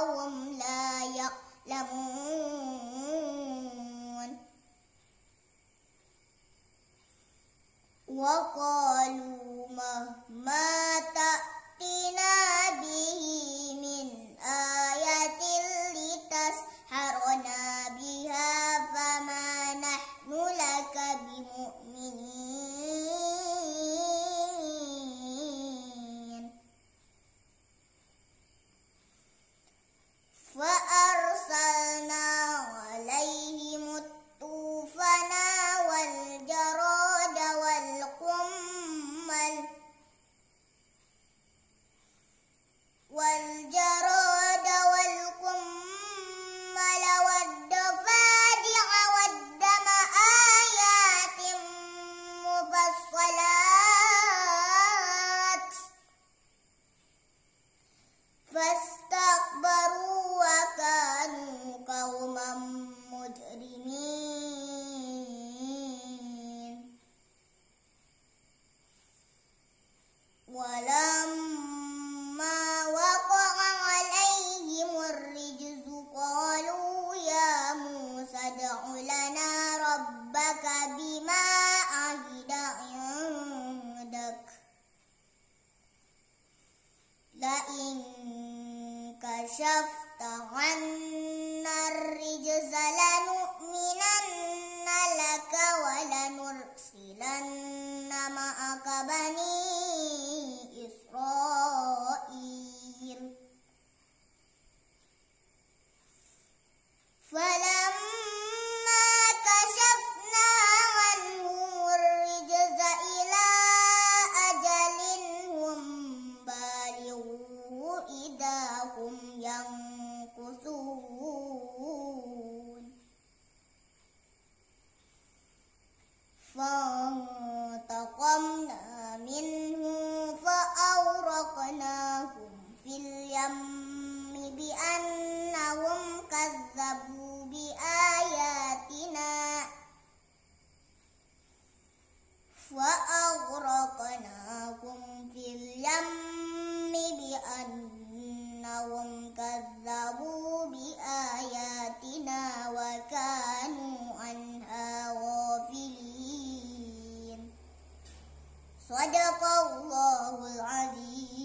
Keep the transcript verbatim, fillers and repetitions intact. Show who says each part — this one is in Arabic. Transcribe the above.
Speaker 1: وهم لا يعلمون وقالوا مهما تأتنا به من آية لتسحرنا بها فما نحن لك بمؤمنين فأرسلنا عليهم الطوفان والجراد والقمل والجراد والقمل والضفادع والدم آيات مفصلات فاستكبروا وكانوا قوما مجرمين ولما وقع عليهم الرجز قالوا يا موسى ادع لنا ربك بما عهد عندك لئن كشفت عنا الرجز لنؤمنن لك ولنرسلن معك بني إسرائيل فلما كشفنا عنهم الرجز إلى أجل هم بالغوه إذا هم ينكثون فانتقمنا منهم فأغرقناهم في اليم بأنهم كذبوا بآياتنا فأغرقناهم في اليم بأنهم كذبوا بآياتنا وكانوا عنها غافلين صدق الله العظيم.